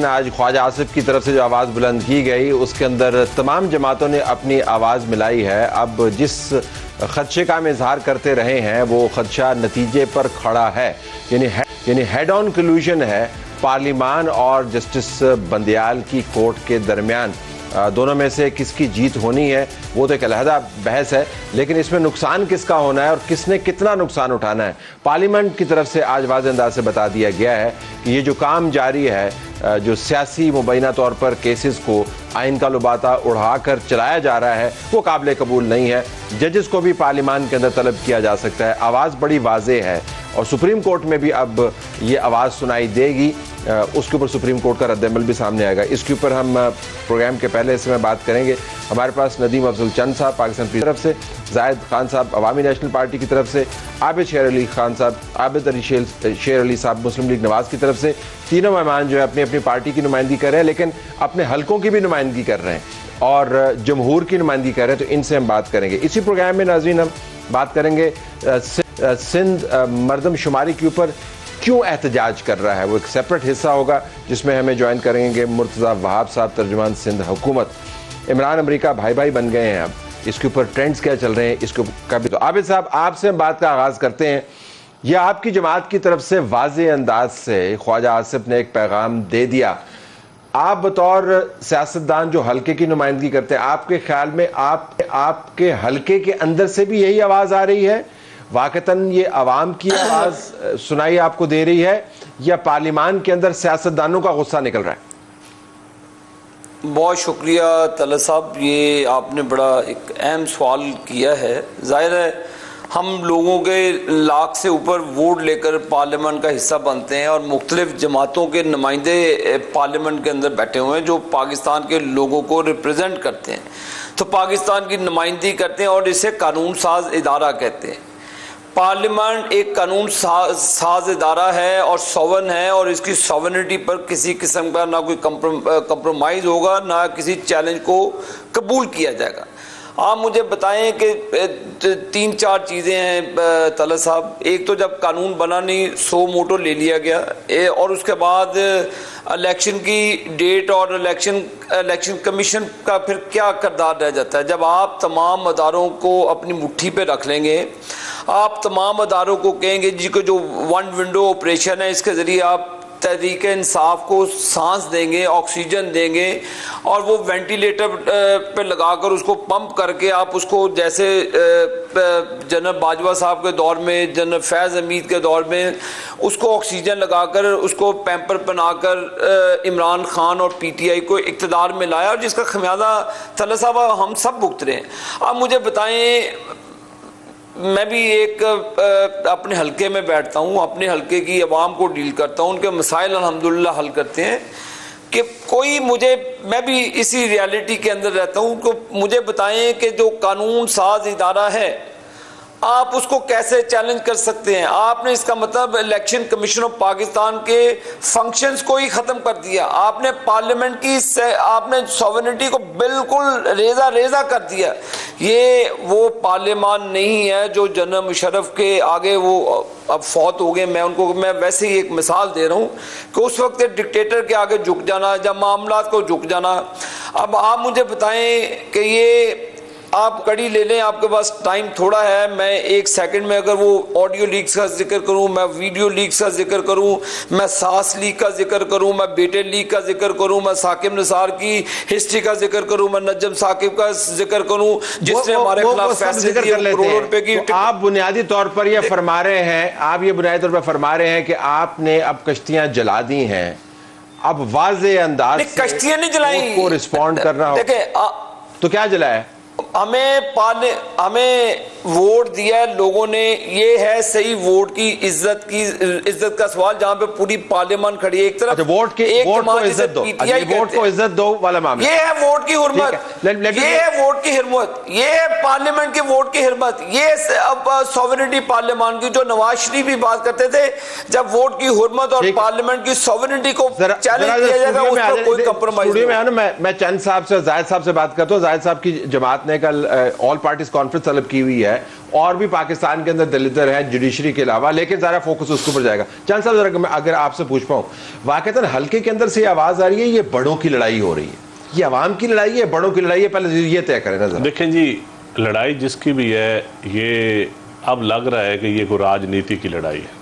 आज ख्वाजा आसिफ की तरफ से जो आवाज़ बुलंद की गई उसके अंदर तमाम जमातों ने अपनी आवाज़ मिलाई है। अब जिस खदशे का हम इजहार करते रहे हैं वो खदशा नतीजे पर खड़ा है, यानी हेड ऑन कन्क्लूजन है पार्लिमान और जस्टिस बंदयाल की कोर्ट के दरमियान। दोनों में से किसकी जीत होनी है वो तो एक अलहदा बहस है, लेकिन इसमें नुकसान किसका होना है और किसने कितना नुकसान उठाना है पार्लियामेंट की तरफ से आज वाज़ेह अंदाज से बता दिया गया है कि ये जो काम जारी है, जो सियासी मुबैना तौर पर केसेस को आइन का लुबाता उड़ाकर चलाया जा रहा है वो काबिल कबूल नहीं है। जजेस को भी पार्लियामान के अंदर तलब किया जा सकता है। आवाज़ बड़ी वाज़ेह है और सुप्रीम कोर्ट में भी अब ये आवाज़ सुनाई देगी, उसके ऊपर सुप्रीम कोर्ट का रद्दअमल भी सामने आएगा। इसके ऊपर हम प्रोग्राम के पहले हिस्से में बात करेंगे। हमारे पास नदीम अफजल चंद साहब पाकिस्तान की तरफ से, जाहिद खान साहब अवामी नेशनल पार्टी की तरफ से, आबिद शेर अली खान साहब आबिद अली शेर अली साहब मुस्लिम लीग नवाज की तरफ से। तीनों मेहमान जो है अपनी अपनी पार्टी की नुमाइंदगी कर रहे हैं, लेकिन अपने हलकों की भी नुमाइंदगी कर रहे हैं और जमहूर की नुमाइंदगी कर रहे हैं, तो इनसे हम बात करेंगे। इसी प्रोग्राम में नाज़रीन हम बात करेंगे सिंध मरदमशुमारी के ऊपर क्यों एहतजाज कर रहा है, वो एक सेपरेट हिस्सा होगा जिसमें हमें ज्वाइन करेंगे मुर्तज़ा वहाब साहब, तर्जुमान सिंध हुकूमत। इमरान अमरीका भाई भाई बन गए हैं, अब इसके ऊपर ट्रेंड्स क्या चल रहे हैं इसको कभी। तो आबिद साहब आपसे हम बात का आगाज़ करते हैं। यह आपकी जमात की तरफ से वाज़ेह अंदाज से ख्वाजा आसिफ ने एक पैगाम दे दिया। आप बतौर सियासतदान जो हल्के की नुमाइंदगी करते हैं, आपके ख्याल में आपके हल्के के अंदर से भी यही आवाज़ आ रही है, वाकतन ये अवाम की आवाज़ सुनाई आपको दे रही है, या पार्लियामान के अंदर सियासतदानों का गुस्सा निकल रहा है? बहुत शुक्रिया तलत साहब, ये आपने बड़ा एक अहम सवाल किया है। जाहिर है हम लोगों के लाख से ऊपर वोट लेकर पार्लियामेंट का हिस्सा बनते हैं और मुख्तलिफ जमातों के नुमाइंदे पार्लियामेंट के अंदर बैठे हुए हैं जो पाकिस्तान के लोगों को रिप्रेजेंट करते हैं, तो पाकिस्तान की नुमाइंदगी करते हैं और इसे कानून साज इदारा कहते हैं। पार्लियामेंट एक कानून साज इदारा है और सॉवरेन है और इसकी सॉवरेनिटी पर किसी किस्म का ना कोई कंप्रोमाइज़ होगा, ना किसी चैलेंज को कबूल किया जाएगा। आप मुझे बताएं कि 3-4 चीज़ें हैं तलत साहब। एक तो जब कानून बना नहीं, सो मोटो ले लिया गया और उसके बाद इलेक्शन की डेट और इलेक्शन कमीशन का फिर क्या किरदार रह जाता है। जब आप तमाम अदारों को अपनी मुट्ठी पे रख लेंगे, आप तमाम अदारों को कहेंगे जी को जो वन विंडो ऑपरेशन है इसके ज़रिए आप तहरीक इंसाफ को सांस देंगे, ऑक्सीजन देंगे और वो वेंटिलेटर पे लगाकर उसको पंप करके आप उसको जैसे जनरल बाजवा साहब के दौर में, जनरल फैज़ हमीद के दौर में उसको ऑक्सीजन लगाकर उसको पैम्पर बनाकर इमरान खान और PTI को इक़्तिदार में लाया और जिसका खमियाजा तलत साहब हम सब भुगत रहे हैं। आप मुझे बताएं, मैं भी एक अपने हलके में बैठता हूँ, अपने हलके की आवाम को डील करता हूँ, उनके मसाइल अल्हम्दुलिल्लाह हल करते हैं कि कोई मैं भी इसी रियलिटी के अंदर रहता हूँ। तो मुझे बताएं कि जो कानून साज इदारा है आप उसको कैसे चैलेंज कर सकते हैं? आपने इसका मतलब इलेक्शन कमीशन ऑफ पाकिस्तान के फंक्शंस को ही ख़त्म कर दिया। आपने पार्लियामेंट की आपने सॉवरेनिटी को बिल्कुल रेजा कर दिया। ये वो पार्लियामान नहीं है जो जनरल मुशर्रफ के आगे वो अब फौत हो गए। मैं वैसे ही एक मिसाल दे रहा हूँ कि उस वक्त डिक्टेटर के आगे झुक जाना, जब मामलात को झुक जाना। अब आप मुझे बताएं कि ये आप कड़ी ले लें, आपके पास टाइम थोड़ा है। मैं 1 सेकंड में अगर वो ऑडियो लीक्स का जिक्र करूं, मैं वीडियो लीक्स का जिक्र करूं, मैं सास लीक का जिक्र करूं, मैं बेटे लीक का जिक्र करूं, मैं साकिब निसार की हिस्ट्री का जिक्र करूं, मैं नजम साकिब का जिक्र करूं जिसने हमारे खिलाफ फैसले दिए करोड़ों रुपए की। तो आप बुनियादी तौर पर ये फरमा रहे हैं कि आपने अब कश्तियां जला दी हैं, अब वाज़ेह अंदाज से कश्तियां नहीं जलाई को रिस्पॉन्ड करना हो। तो क्या जलाया? हमें वोट दिया है लोगों ने, ये है सही वोट की इज्जत का सवाल जहां पे पूरी पार्लियामेंट खड़ी है। एक तरफ वोट को इज्जत दो वाला मामला, ये है वोट की हुर्मत, ये है वोट की हुर्मत, ये है पार्लियामेंट की वोट की हुर्मत, ये अब सॉवरेनिटी पार्लियामेंट की जो नवाज शरीफ भी बात करते थे, जब वोट की हुर्मत और पार्लियामेंट की सॉवरेनिटी को चैलेंज किया जाएगा उस पर कोई कंप्रोमाइज नहीं। मैं चंद साहब से, जाहिद साहब से बात करता हूँ। जाहिद साहब की जमात ने कल ऑल पार्टीज कॉन्फ्रेंस तलब की हुई है है, और भी पाकिस्तान के अंदर दलितर है जुडिशरी के अलावा, लेकिन ज़रा फोकस उसके ऊपर जाएगा। चंद साहब जरा अगर आपसे पूछ पाऊँ, वाकईतन हल्के के अंदर से आवाज़ आ रही है ये बड़ों की लड़ाई हो रही है, ये अवाम की लड़ाई है, बड़ों की लड़ाई है, पहले ये तय करें ना। देखें जी, लड़ाई जिसकी भी है, ये अब लग रहा है कि ये कोई राजनीति की लड़ाई है।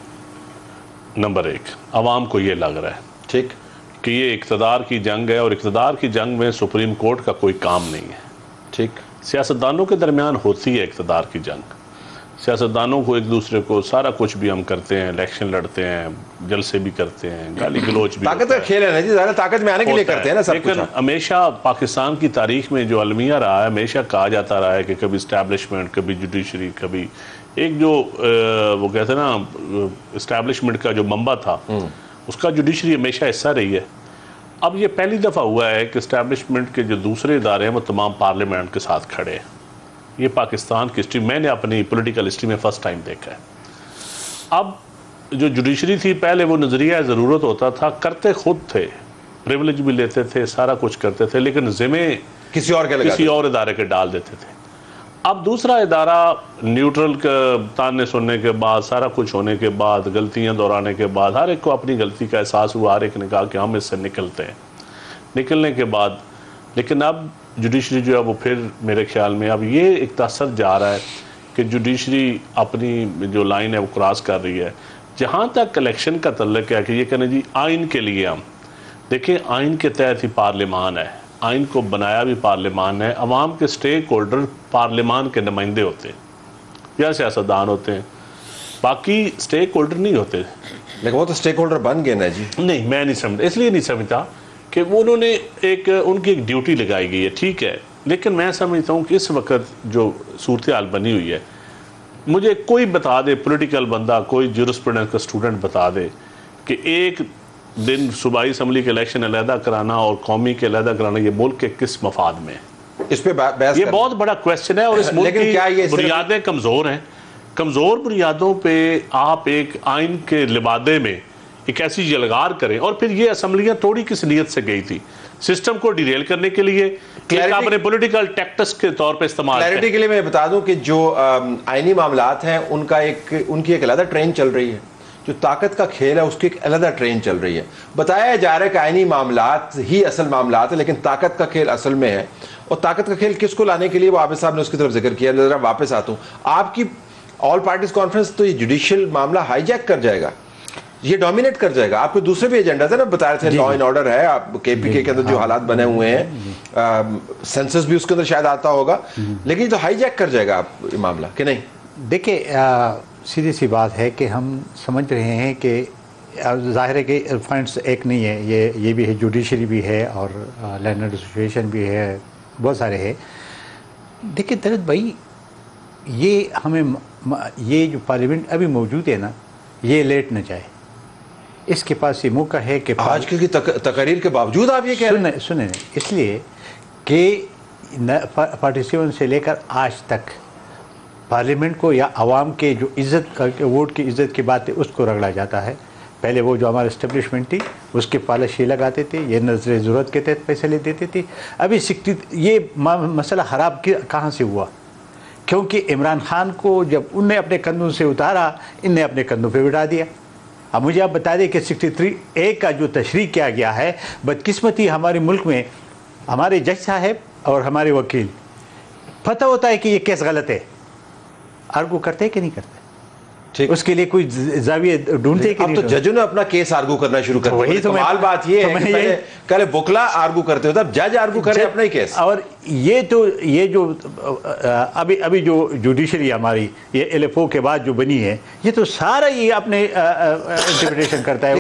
नंबर एक, अवाम को ये लग रहा है ठीक कि ये इक़्तिदार की जंग है, और इक़्तिदार की जंग में सुप्रीम कोर्ट का कोई काम नहीं है। ठीक, सियासतदानों के दरमियान होती है इक़्तिदार की जंग। सियासतदानों को एक दूसरे को सारा कुछ भी हम करते हैं, इलेक्शन लड़ते हैं, जलसे भी करते हैं, गाली गलोच भी, ताकत का खेल है ना जी, ज़रा ताकत में आने के लिए करते हैं ना सब कुछ। लेकिन हमेशा पाकिस्तान की तारीख में जो अलमिया रहा है, हमेशा कहा जाता रहा है कि कभी इस्टेब्लिशमेंट, कभी जुडिशरी, कभी एक जो वो कहते हैं ना इस्टेब्लिशमेंट का जो मंबा था उसका जुडिशरी हमेशा हिस्सा रही है। अब ये पहली दफ़ा हुआ है कि इस्टेब्लिशमेंट के जो दूसरे इदारे हैं वो तमाम पार्लियामेंट के साथ खड़े हैं। ये पाकिस्तान की हिस्ट्री, मैंने अपनी पॉलिटिकल हिस्ट्री में फ़र्स्ट टाइम देखा है। अब जो जुडिशरी थी, पहले वो नज़रिया ज़रूरत होता था, करते खुद थे, प्रिविलेज भी लेते थे, सारा कुछ करते थे, लेकिन ज़िम्मे किसी और इदारे के डाल देते थे। अब दूसरा इदारा न्यूट्रल ताने सुनने के बाद, सारा कुछ होने के बाद, गलतियां दोहराने के बाद, हर एक को अपनी गलती का एहसास हुआ, हर एक ने कहा कि हम इससे निकलते हैं। निकलने के बाद लेकिन अब जुडिशरी जो है वो फिर मेरे ख्याल में अब ये एक तसर जा रहा है कि जुडिशरी अपनी जो लाइन है वो क्रॉस कर रही है। जहाँ तक इलेक्शन का तल्लुक है कि ये कहने जी आइन के लिए हम देखें, आइन के तहत ही पार्लियामान है, आइन को बनाया भी पार्लियामान है, अवाम के स्टेक होल्डर पार्लियामान के नुमाइंदे होते हैं या सियासतदान होते हैं, बाकी स्टेक होल्डर नहीं होते। लेकिन वो तो स्टेक होल्डर बन गए ना जी। नहीं, मैं नहीं समझता, इसलिए नहीं समझता कि वो उन्होंने उनकी एक ड्यूटी लगाई गई है, ठीक है, लेकिन मैं समझता हूँ कि इस वक्त जो सूरत हाल बनी हुई है, मुझे कोई बता दे, पॉलिटिकल बंदा, कोई जूरिस्प्रूडेंस का स्टूडेंट बता दे कि एक दिन सूबाई असम्बली के इलेक्शन अलहदा कराना और कौमी के अलहदा कराना ये मुल्क के किस मफाद में? इस पे बहस ये बहुत बड़ा क्वेश्चन है, और इस मुल्क की बुनियादें कमज़ोर हैं। कमज़ोर बुनियादों पे आप एक आइन के लिबादे में एक ऐसी यलगार करें, और फिर ये असम्बलियाँ तोड़ी किस नीयत से गई थी? सिस्टम को डिरेल करने के लिए, आपने पॉलिटिकल टैक्टिक्स के तौर पे इस्तेमाल। क्लैरिटी के लिए मैं बता दूं कि जो आइनी मामलात हैं उनकी एक अलग ट्रेन चल रही है, जो ताकत का खेल है उसकी एक अलग ट्रेन चल रही है। बताया जा रहा है कि आइनी मामलात ही असल मामलात है, लेकिन ताकत का खेल असल में है। और ताकत का खेल किसको लाने के लिए, वो आबिद साहब ने उसकी तरफ जिक्र किया। जरा वापस आता हूँ, आपकी ऑल पार्टीज कॉन्फ्रेंस तो ये जुडिशियल मामला हाईजैक कर जाएगा, ये डोमिनेट कर जाएगा। आपके दूसरे भी एजेंडा थे ना, बता रहे थे लॉ एंड ऑर्डर है, आप KPK के अंदर जो हालात बने हुए हैं, सेंसस भी उसके अंदर शायद आता होगा, लेकिन तो हाईजैक कर जाएगा आप ये मामला कि नहीं? देखिए, सीधी सी बात है कि हम समझ रहे हैं कि जाहिर है कि पॉइंट्स एक नहीं है, ये भी है, जुडिशरी भी है और लैंड एसोसिएशन भी है, बहुत सारे हैं। देखिए दरद भाई, ये हमें ये जो पार्लियामेंट अभी मौजूद है ना, ये लेट न जाए, इसके पास ये मौका है कि आजकल की तकरीर के बावजूद आप ये कह रहे हैं? सुने इसलिए कि पार्टिसिपेंट से लेकर आज तक पार्लियामेंट को या आवाम के जो इज़्ज़त का, वोट की इज़्ज़त की बात है, उसको रगड़ा जाता है। पहले वो जो हमारी इस्टेब्लिशमेंट थी उसके पॉलिसी लगाते थे, ये नजर ज़रूरत के तहत पैसे ले देते थे। अभी ये मसला ख़राब कहाँ से हुआ? क्योंकि इमरान खान को जब उनने अपने कंधों से उतारा, इनने अपने कंधों पे बिठा दिया। अब मुझे आप बता दें कि 63A का जो तशरीह किया गया है, बदकिस्मती हमारे मुल्क में हमारे जज साहब और हमारे वकील पता होता है कि ये केस गलत है, आर्गू करते हैं कि नहीं करते? ठीक, उसके लिए कोई जाविये ढूंढते कि नहीं? अब तो जजों ने अपना केस आर्गू करना शुरू कर दिया। वही तो कमाल बात ये है कि पहले वकला आर्गू करते होते, अब जज आर्गू करे अपना ही केस। और ये जो अभी जो जुडिशरी हमारी ये LFO के बाद जो बनी है, ये तो सारा ये अपने इंटरप्रिटेशन करता है।